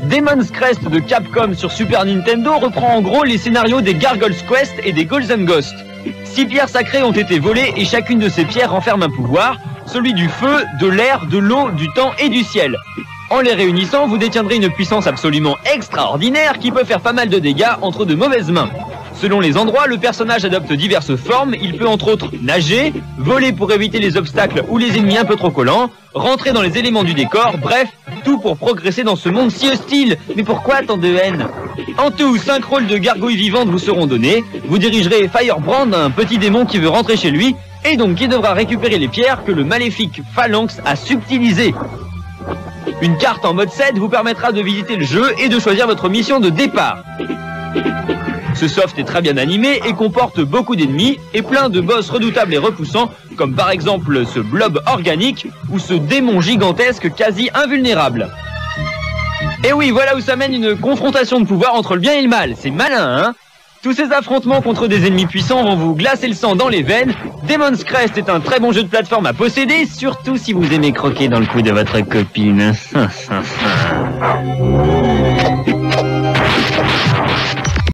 Demon's Crest de Capcom sur Super Nintendo reprend en gros les scénarios des Gargoyle's Quest et des Ghouls 'n Ghosts. 6 pierres sacrées ont été volées et chacune de ces pierres renferme un pouvoir, celui du feu, de l'air, de l'eau, du temps et du ciel. En les réunissant, vous détiendrez une puissance absolument extraordinaire qui peut faire pas mal de dégâts entre de mauvaises mains. Selon les endroits, le personnage adopte diverses formes, il peut entre autres nager, voler pour éviter les obstacles ou les ennemis un peu trop collants, rentrer dans les éléments du décor, bref, tout pour progresser dans ce monde si hostile. Mais pourquoi tant de haine? En tout, 5 rôles de gargouilles vivantes vous seront donnés, vous dirigerez Firebrand, un petit démon qui veut rentrer chez lui, et donc qui devra récupérer les pierres que le maléfique Phalanx a subtilisées. Une carte en mode 7 vous permettra de visiter le jeu et de choisir votre mission de départ. Ce soft est très bien animé et comporte beaucoup d'ennemis et plein de boss redoutables et repoussants, comme par exemple ce blob organique ou ce démon gigantesque quasi invulnérable. Et oui, voilà où ça mène une confrontation de pouvoir entre le bien et le mal. C'est malin, hein? Tous ces affrontements contre des ennemis puissants vont vous glacer le sang dans les veines. Demon's Crest est un très bon jeu de plateforme à posséder, surtout si vous aimez croquer dans le cou de votre copine.